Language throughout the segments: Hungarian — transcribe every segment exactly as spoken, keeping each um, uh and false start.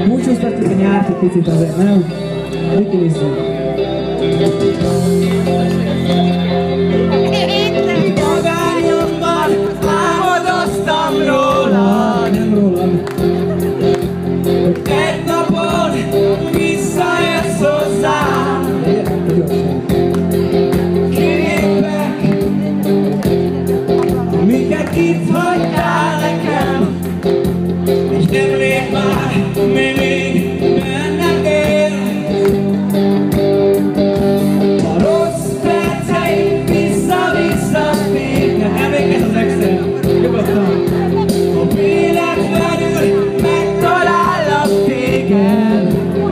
Búcsúztatjuk a nyárt egy picit azért, nem? Rikilizzünk. Magányomban álmodoztam róla, nem rólam. hogy egy napon visszajössz hozzám. Képek, miket itt hagytál nekem, és emlék már, még bennem él. A rossz perceim vissza-vissza téged. Emlékezz az extra, nyugodtan. A véletlenül megtalállak téged.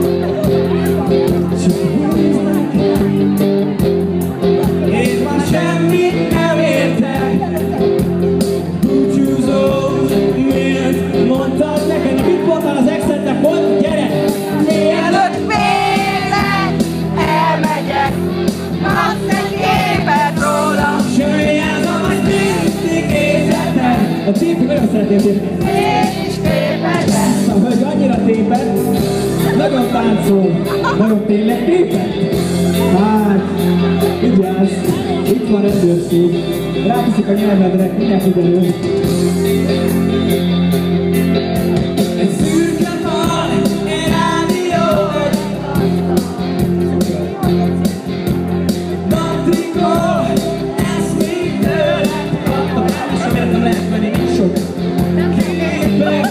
És már semmit nem értek. Búcsúzós, miért mondtad neked? Mit mondtál az exednek? Mondd, gyere! Mielőtt tényleg elmegyek, kapsz egy képet rólam. Sőjelzem, hogy mindig érzetek. A Tipi nagyon szeretném tépni. Én is képezem. A hölgy annyira tépet, nagyon táncol, nagyon tényleg tépet. Hát, vigyázz, itt van rendőrség, rátiszik a nyelvedre, mindjárt kiderül. Egy szürke fal, egy rádió, naptrikó, ezt még tőled kaptam. És miért nem lehet menni, nincs sok. Képek,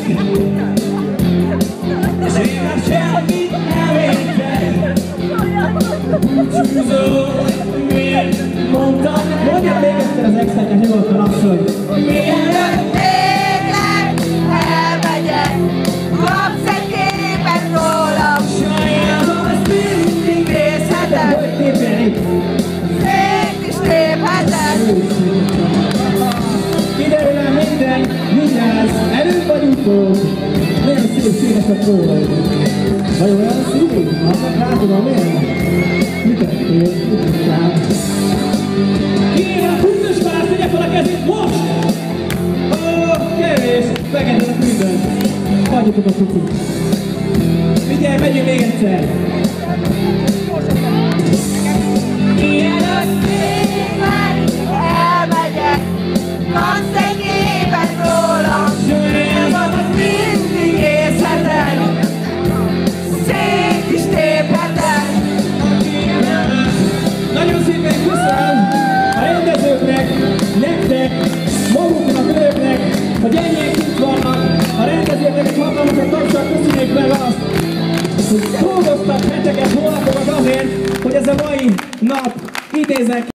és én már semmit nem értek. Búcsúzó, miért mondtad? Mondjál még egyszer az exeknek, nyugodtan asszony. Mielőtt Tényleg elmegyek, kapsz egy képet rólam. sajnálom, ezt mindig nézhetem. Hogy tépjen itt? Szét is téphetek. Kiderül el minden, vigyázz, előbb vagy utóbb. Nagyon szép színesek róla. Vagy olyan szívű? Annak látod a miért? Mit tettél? Mit tettél? Kérem, húzós már, tegye fel a kezét most! Ó, kevés, megengedek mindent. Hagyjatok a cucit. Figyelj, megyünk még egyszer. Mielőtt tényleg elmegyek, kapsz egy képet rólam. Sajnálom, hogy mindig érzhetek. Szét is téphetek. Nagyon szépen köszönöm a rendezőknek, nektek, maguknak, önöknek, hogy ennyien itt vannak. A rendezőknek egy hatalmasat tapsal köszönjük meg azt, hogy dolgoztak heteket, hónapokat azért, hogy ez a mai nap idézek